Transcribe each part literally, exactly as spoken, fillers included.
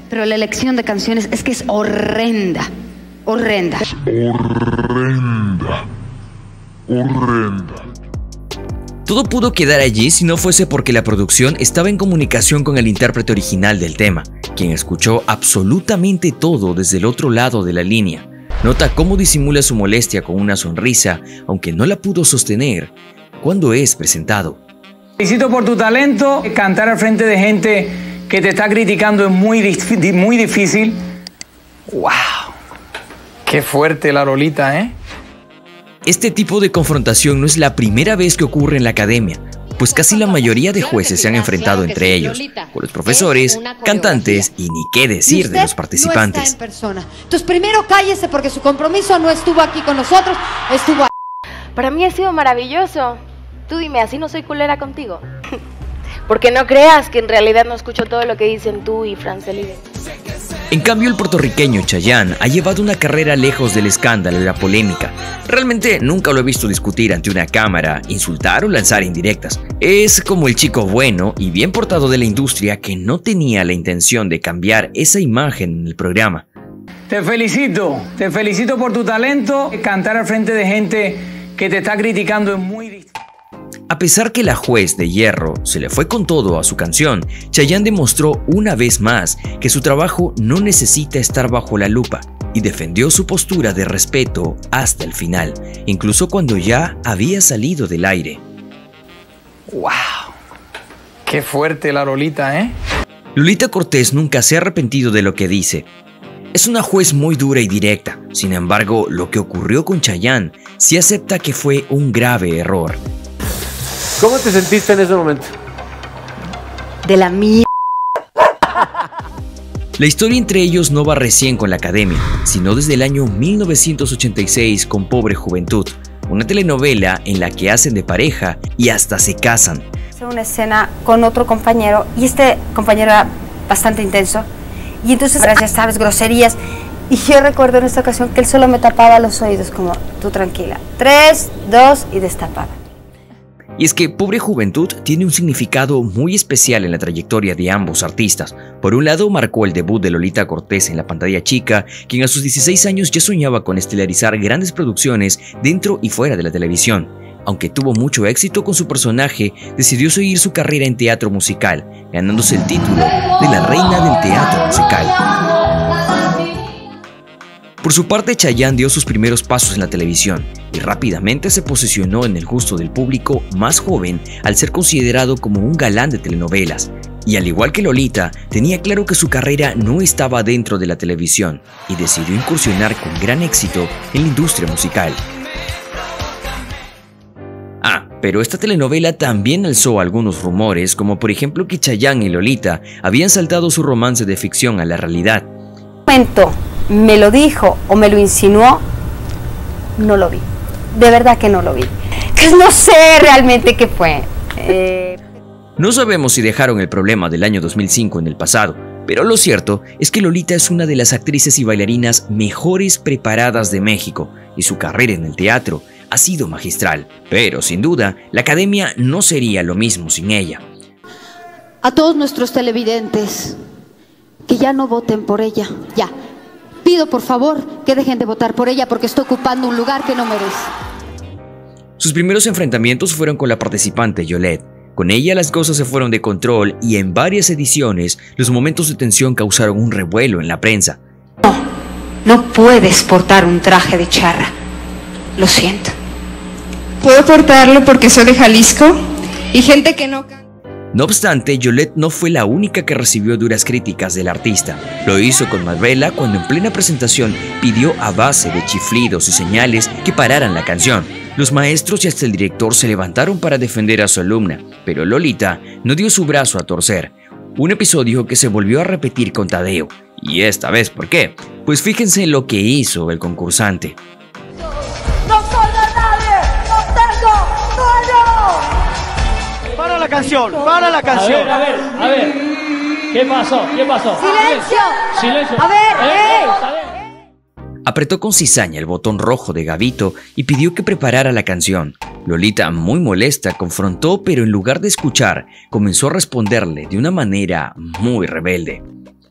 Pero la elección de canciones es que es horrenda. Horrenda. Horrenda. Horrenda. Todo pudo quedar allí si no fuese porque la producción estaba en comunicación con el intérprete original del tema, quien escuchó absolutamente todo desde el otro lado de la línea. Nota cómo disimula su molestia con una sonrisa, aunque no la pudo sostener cuando es presentado. Felicito por tu talento. Cantar al frente de gente que te está criticando es muy, muy difícil. ¡Wow! ¡Qué fuerte la Lolita, eh! Este tipo de confrontación no es la primera vez que ocurre en la academia, pues casi la mayoría de jueces se han enfrentado entre ellos, con los profesores, cantantes y ni qué decir de los participantes. No está en persona. Entonces primero cállese porque su compromiso no estuvo aquí con nosotros, estuvo ahí. Para mí ha sido maravilloso. Tú dime, ¿así no soy culera contigo? Porque no creas que en realidad no escucho todo lo que dicen tú y Francely. En cambio, el puertorriqueño Chayanne ha llevado una carrera lejos del escándalo y la polémica. Realmente nunca lo he visto discutir ante una cámara, insultar o lanzar indirectas. Es como el chico bueno y bien portado de la industria que no tenía la intención de cambiar esa imagen en el programa. Te felicito, te felicito por tu talento. Cantar al frente de gente que te está criticando es muy difícil. A pesar que la juez de hierro se le fue con todo a su canción, Chayanne demostró una vez más que su trabajo no necesita estar bajo la lupa y defendió su postura de respeto hasta el final, incluso cuando ya había salido del aire. ¡Wow! ¡Qué fuerte la Lolita, eh! Lolita Cortés nunca se ha arrepentido de lo que dice. Es una juez muy dura y directa, sin embargo, lo que ocurrió con Chayanne sí acepta que fue un grave error. ¿Cómo te sentiste en ese momento? De la mierda. La historia entre ellos no va recién con la academia, sino desde el año mil novecientos ochenta y seis con Pobre Juventud, una telenovela en la que hacen de pareja y hasta se casan. Hice una escena con otro compañero y este compañero era bastante intenso y entonces ya sabes, groserías. Y yo recuerdo en esta ocasión que él solo me tapaba los oídos como, tú tranquila, tres, dos y destapaba. Y es que Pobre Juventud tiene un significado muy especial en la trayectoria de ambos artistas. Por un lado, marcó el debut de Lolita Cortés en la pantalla chica, quien a sus dieciséis años ya soñaba con estelarizar grandes producciones dentro y fuera de la televisión. Aunque tuvo mucho éxito con su personaje, decidió seguir su carrera en teatro musical, ganándose el título de la reina del teatro musical. Por su parte, Chayanne dio sus primeros pasos en la televisión y rápidamente se posicionó en el gusto del público más joven al ser considerado como un galán de telenovelas. Y al igual que Lolita, tenía claro que su carrera no estaba dentro de la televisión y decidió incursionar con gran éxito en la industria musical. Ah, pero esta telenovela también alzó algunos rumores, como por ejemplo que Chayanne y Lolita habían saltado su romance de ficción a la realidad. Momento. Me lo dijo o me lo insinuó, no lo vi. De verdad que no lo vi. Pues no sé realmente qué fue. Eh... No sabemos si dejaron el problema del año dos mil cinco en el pasado, pero lo cierto es que Lolita es una de las actrices y bailarinas mejores preparadas de México y su carrera en el teatro ha sido magistral. Pero sin duda, la academia no sería lo mismo sin ella. A todos nuestros televidentes, que ya no voten por ella, ya. Pido por favor que dejen de votar por ella porque está ocupando un lugar que no merece. Sus primeros enfrentamientos fueron con la participante Yolette. Con ella las cosas se fueron de control y en varias ediciones los momentos de tensión causaron un revuelo en la prensa. No, no puedes portar un traje de charra. Lo siento. Puedo portarlo porque soy de Jalisco y gente que no... No obstante, Yolette no fue la única que recibió duras críticas del artista. Lo hizo con Malvela cuando en plena presentación pidió a base de chiflidos y señales que pararan la canción. Los maestros y hasta el director se levantaron para defender a su alumna, pero Lolita no dio su brazo a torcer. Un episodio que se volvió a repetir con Tadeo. Y esta vez, ¿por qué? Pues fíjense en lo que hizo el concursante. ¡No soy de nadie! ¡No tengo dueño! Para la canción, para la canción. A ver, a ver, a ver. ¿Qué pasó? ¿Qué pasó? ¡Silencio! ¡Silencio! A ver, ¡Eh! ¡eh! Apretó con cizaña el botón rojo de Gabito y pidió que preparara la canción. Lolita, muy molesta, confrontó, pero en lugar de escuchar, comenzó a responderle de una manera muy rebelde.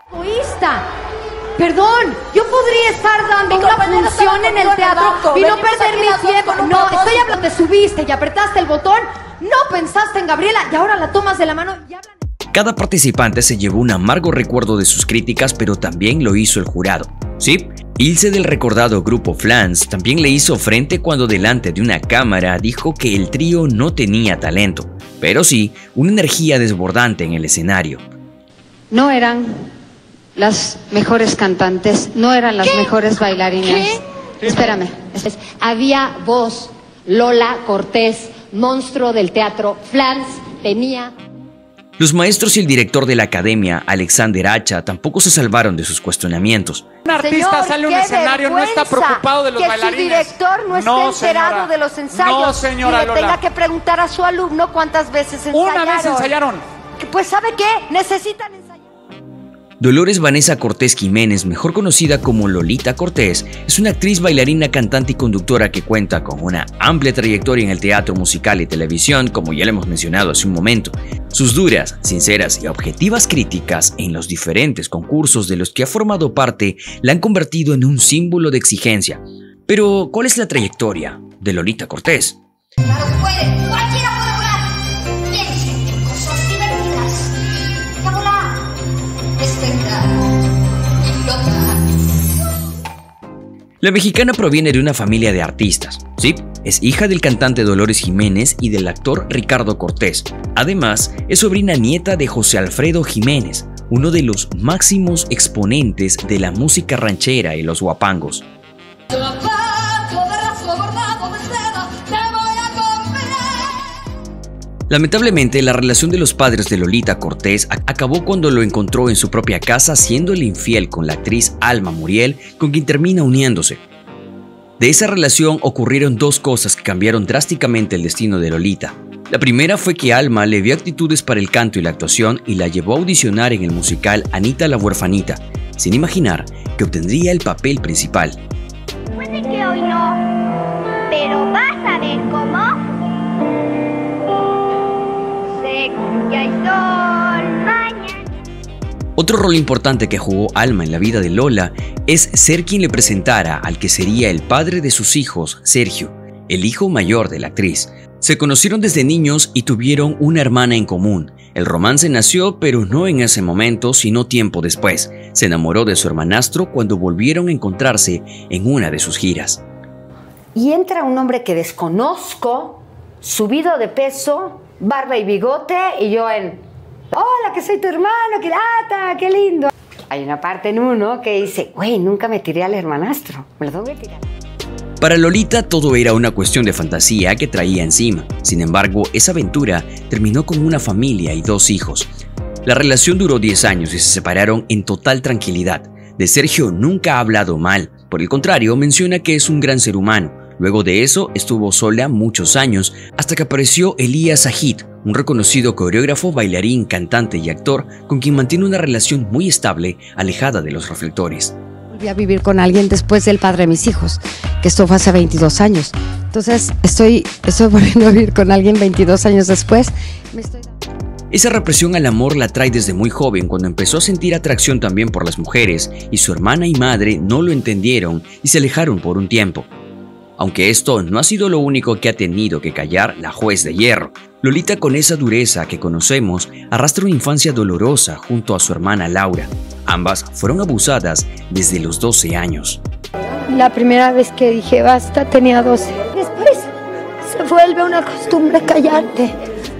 Egoísta. Perdón, yo podría estar dando Mi una compañero función estaba en el conmigo en el teatro acto. y no Venimos perder aquí las mi dos tiempo. con un No, propósito. estoy hablando, te subiste y apretaste el botón, no pensaste en Gabriela y ahora la tomas de la mano y hablan. Cada participante se llevó un amargo recuerdo de sus críticas, pero también lo hizo el jurado. Sí, Ilse del recordado grupo Flans también le hizo frente cuando delante de una cámara dijo que el trío no tenía talento, pero sí una energía desbordante en el escenario. No eran las mejores cantantes, no eran las ¿Qué? mejores bailarinas. ¿Qué? Espérame. Es- Había voz, Lola Cortés, monstruo del teatro, Flans tenía... Los maestros y el director de la academia, Alexander Hacha, tampoco se salvaron de sus cuestionamientos. Un artista Señor, sale a un qué escenario, no está vergüenza preocupado de los que bailarines. su director no esté No, enterado señora. de los ensayos No, señora y le Lola. tenga que preguntar a su alumno cuántas veces ensayaron. Una vez ensayaron. Pues ¿sabe qué? Necesitan ensayar. Dolores Vanessa Cortés Jiménez, mejor conocida como Lolita Cortés, es una actriz, bailarina, cantante y conductora que cuenta con una amplia trayectoria en el teatro musical y televisión, como ya lo hemos mencionado hace un momento. Sus duras, sinceras y objetivas críticas en los diferentes concursos de los que ha formado parte la han convertido en un símbolo de exigencia. Pero, ¿cuál es la trayectoria de Lolita Cortés? Claro que puede, cualquiera puede volar. Piense en cosas divertidas. Y a volar. Despertar. Y flotar. La mexicana proviene de una familia de artistas. Sí, es hija del cantante Dolores Jiménez y del actor Ricardo Cortés. Además, es sobrina nieta de José Alfredo Jiménez, uno de los máximos exponentes de la música ranchera y los guapangos. Lamentablemente, la relación de los padres de Lolita Cortés acabó cuando lo encontró en su propia casa siéndole infiel con la actriz Alma Muriel, con quien termina uniéndose. De esa relación ocurrieron dos cosas que cambiaron drásticamente el destino de Lolita. La primera fue que Alma le vio actitudes para el canto y la actuación y la llevó a audicionar en el musical Anita la Huerfanita, sin imaginar que obtendría el papel principal. Puede que hoy no, pero vas a ver cómo. Sé que hay sol mañana. Otro rol importante que jugó Alma en la vida de Lola es ser quien le presentara al que sería el padre de sus hijos, Sergio, el hijo mayor de la actriz. Se conocieron desde niños y tuvieron una hermana en común. El romance nació, pero no en ese momento, sino tiempo después. Se enamoró de su hermanastro cuando volvieron a encontrarse en una de sus giras. Y entra un hombre que desconozco, subido de peso, barba y bigote, y yo en... Hola, que soy tu hermano, que lata, qué lindo. Hay una parte en uno que dice, güey, nunca me tiré al hermanastro, me lo tengo que tirar. Para Lolita todo era una cuestión de fantasía que traía encima. Sin embargo, esa aventura terminó con una familia y dos hijos. La relación duró diez años y se separaron en total tranquilidad. De Sergio nunca ha hablado mal, por el contrario, menciona que es un gran ser humano. Luego de eso, estuvo sola muchos años, hasta que apareció Elías Ajit, un reconocido coreógrafo, bailarín, cantante y actor, con quien mantiene una relación muy estable, alejada de los reflectores. Volví a vivir con alguien después del padre de mis hijos, que esto fue hace veintidós años. Entonces, estoy, estoy volviendo a vivir con alguien veintidós años después. Me estoy... Esa represión al amor la trae desde muy joven, cuando empezó a sentir atracción también por las mujeres, y su hermana y madre no lo entendieron y se alejaron por un tiempo. Aunque esto no ha sido lo único que ha tenido que callar la juez de hierro, Lolita, con esa dureza que conocemos, arrastra una infancia dolorosa junto a su hermana Laura. Ambas fueron abusadas desde los doce años. La primera vez que dije basta tenía doce. Después se vuelve una costumbre callarte.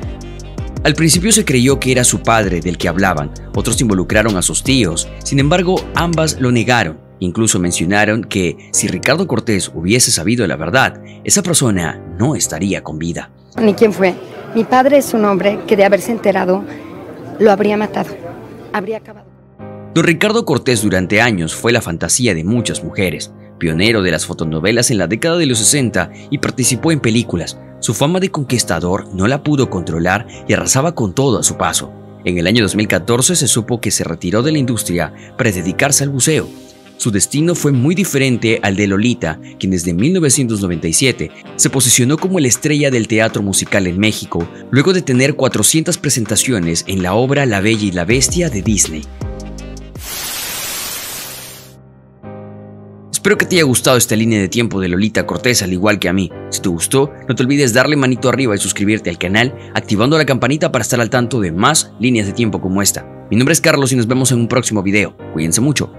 Al principio se creyó que era su padre del que hablaban, otros involucraron a sus tíos, sin embargo ambas lo negaron. Incluso mencionaron que si Ricardo Cortés hubiese sabido la verdad, esa persona no estaría con vida. Ni quién fue. Mi padre es un hombre que de haberse enterado lo habría matado, habría acabado. Don Ricardo Cortés durante años fue la fantasía de muchas mujeres, pionero de las fotonovelas en la década de los sesenta y participó en películas. Su fama de conquistador no la pudo controlar y arrasaba con todo a su paso. En el año dos mil catorce se supo que se retiró de la industria para dedicarse al buceo. Su destino fue muy diferente al de Lolita, quien desde mil novecientos noventa y siete se posicionó como la estrella del teatro musical en México, luego de tener cuatrocientas presentaciones en la obra La Bella y la Bestia de Disney. Espero que te haya gustado esta línea de tiempo de Lolita Cortés, al igual que a mí. Si te gustó, no te olvides darle manito arriba y suscribirte al canal, activando la campanita para estar al tanto de más líneas de tiempo como esta. Mi nombre es Carlos y nos vemos en un próximo video. Cuídense mucho.